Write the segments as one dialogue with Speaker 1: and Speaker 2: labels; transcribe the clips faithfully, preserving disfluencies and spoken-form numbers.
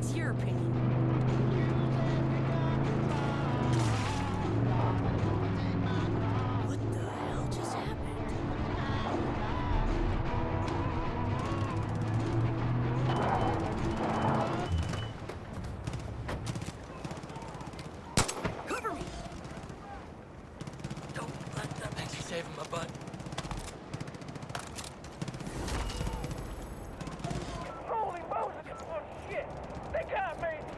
Speaker 1: That's your opinion. What the hell just happened? Cover me! Don't let them...
Speaker 2: Thanks for saving my butt.
Speaker 3: Holy Moses! Oh shit! They got me!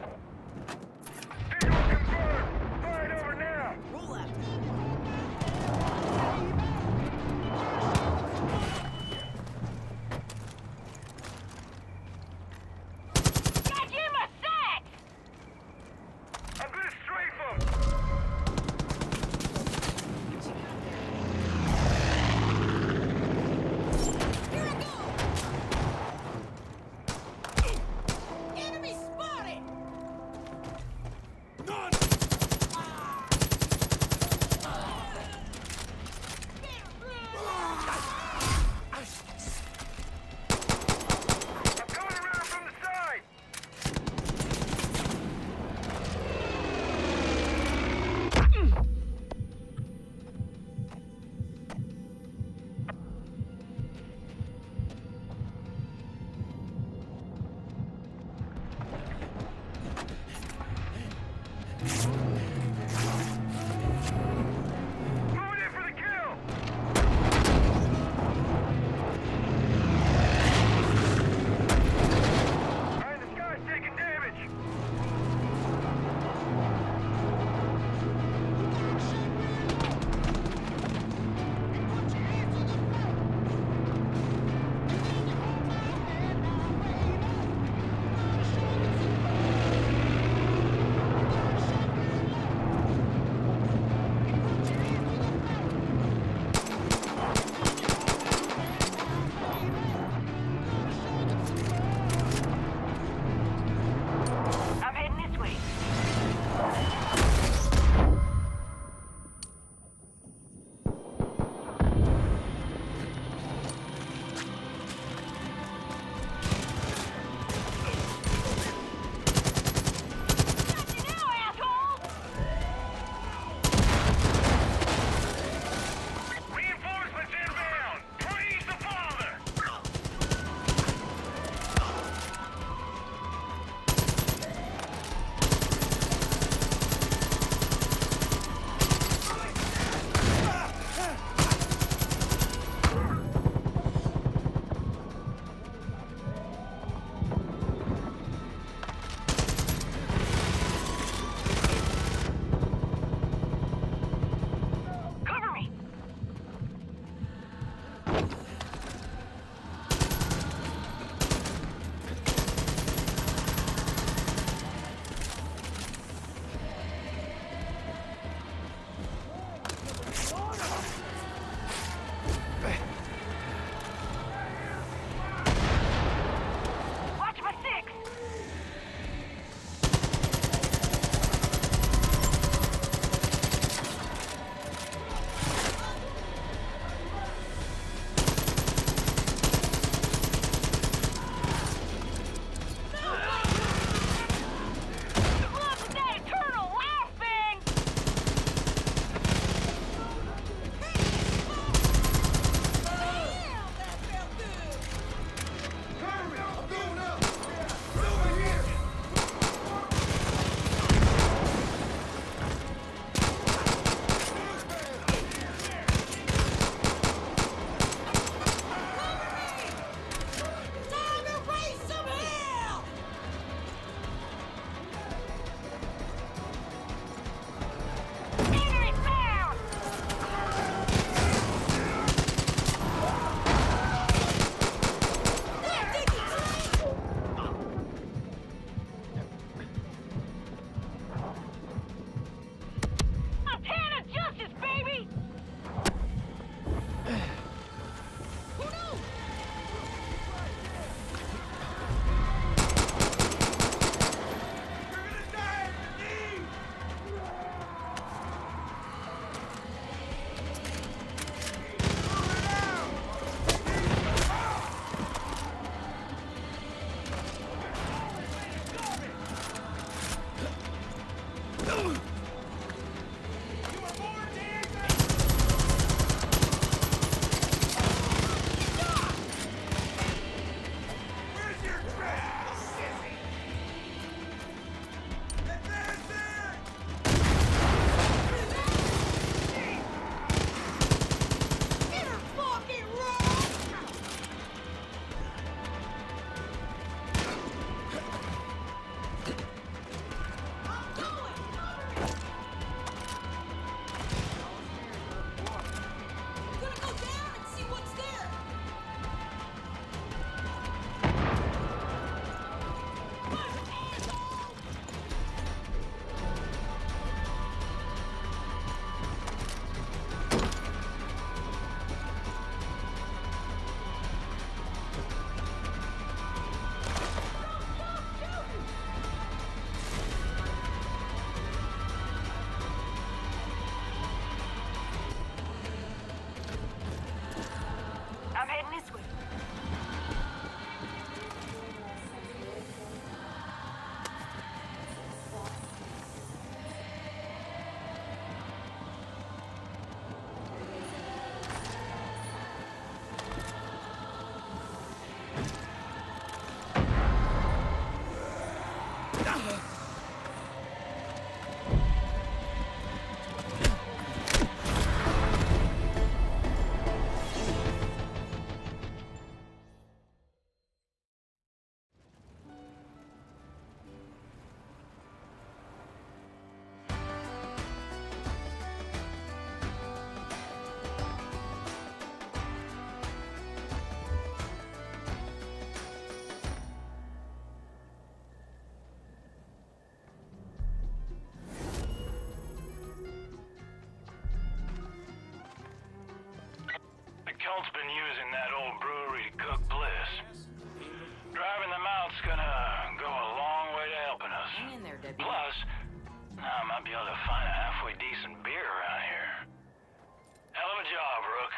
Speaker 2: Cult's been using that old brewery to cook bliss. Driving them out's gonna go a long way to helping us.
Speaker 1: Hang in there, Debbie.
Speaker 2: Plus, I might be able to find a halfway decent beer around here. Hell of a job, Rook.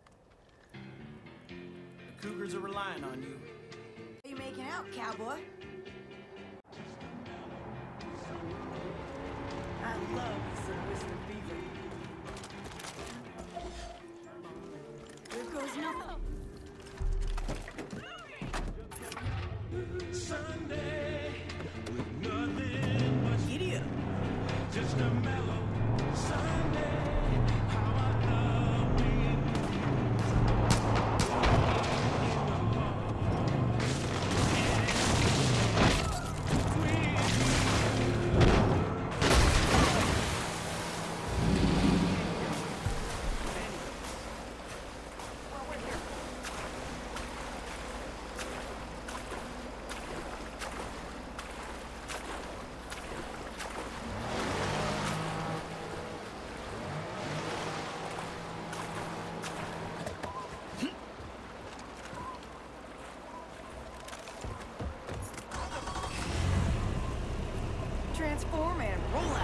Speaker 3: The Cougars are relying on you.
Speaker 1: How you making out, cowboy? I love some Mister Beaver. There goes nothing.
Speaker 4: Sunday with nothing but
Speaker 1: Giddy up.
Speaker 4: just a mellow Sunday. How I love being
Speaker 1: Transform and roll out.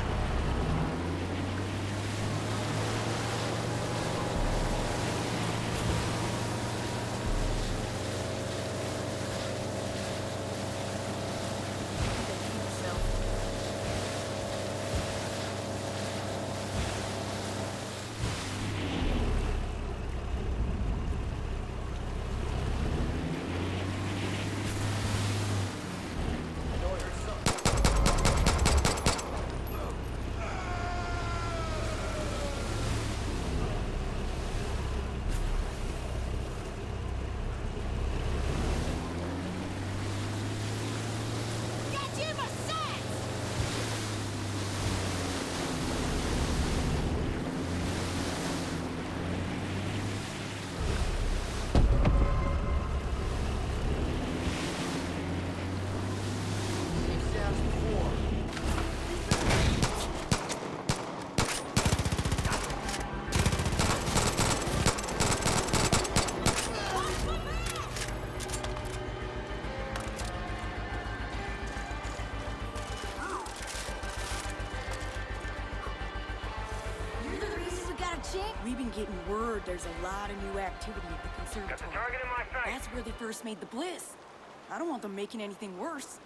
Speaker 1: We've been getting word there's a lot of new activity at the conservatory.
Speaker 2: Got the target in my sight.
Speaker 1: That's where they first made the bliss. I don't want them making anything worse.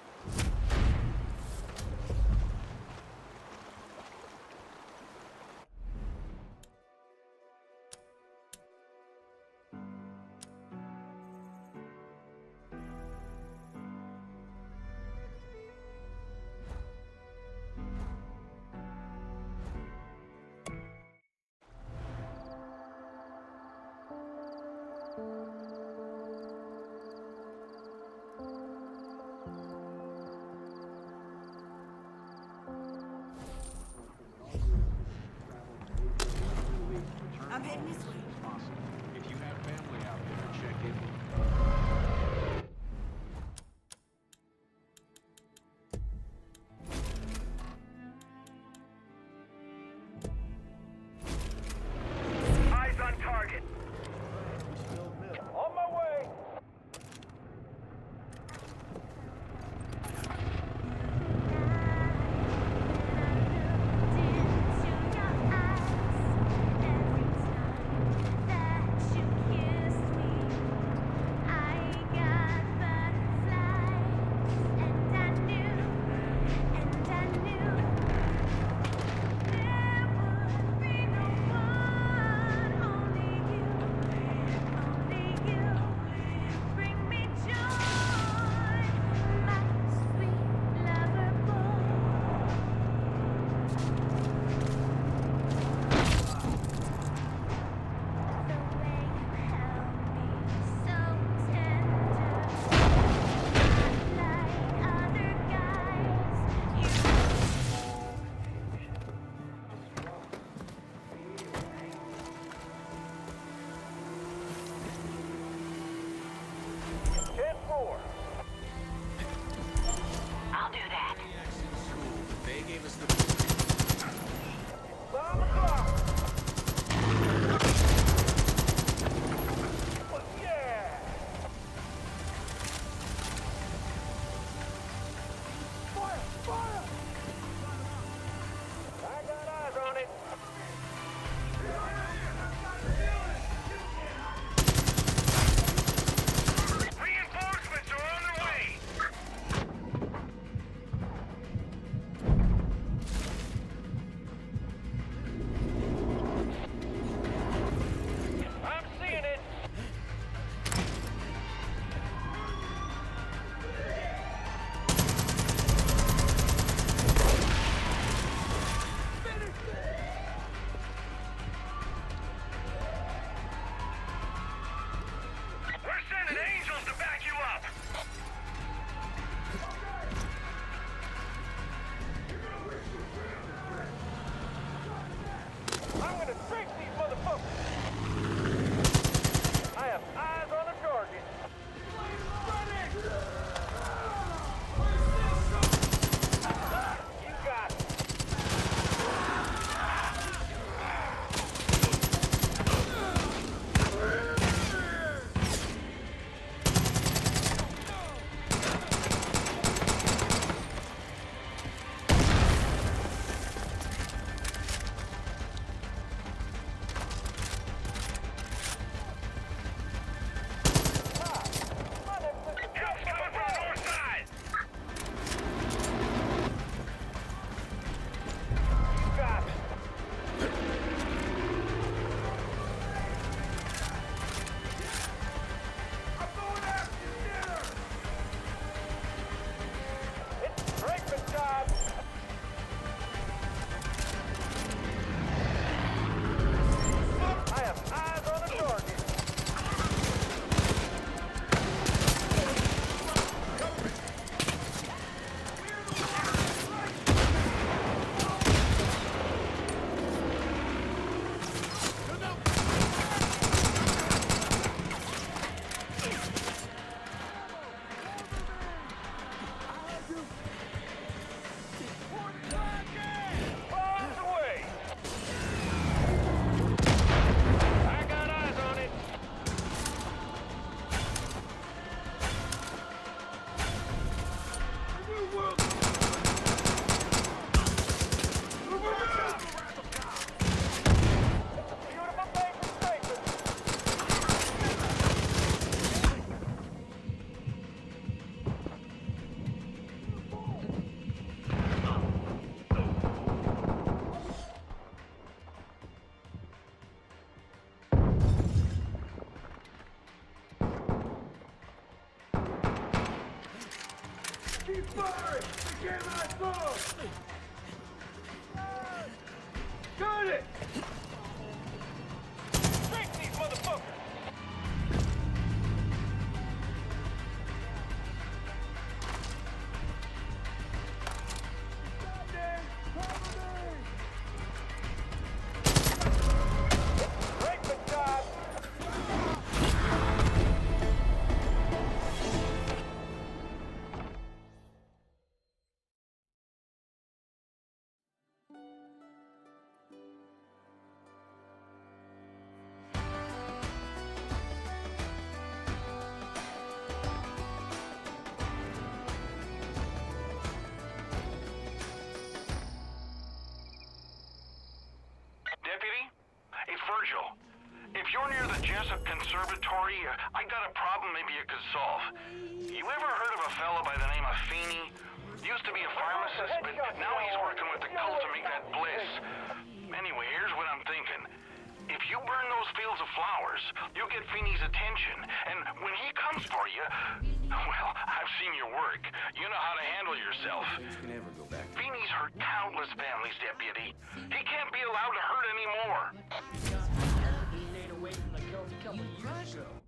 Speaker 5: Keep firing! Get my phone! Got it!
Speaker 2: Break these motherfuckers! Break the job! Deputy, it's Virgil. If you're near the Jessup Conservatory, uh, I got a problem maybe you could solve. You ever heard of a fella by the name of Feeney? Used to be a pharmacist, but now he's working with the cult to make that bliss. Anyway, here's what I'm thinking. If you burn those fields of flowers, you'll get Feeney's attention. And when he comes for you, well, I've seen your work. You know how to handle yourself.
Speaker 3: Can never go back.
Speaker 2: Feeney's hurt countless families, Deputy. He can't be allowed to hurt anymore.
Speaker 3: He ain't away from the cult a couple years ago.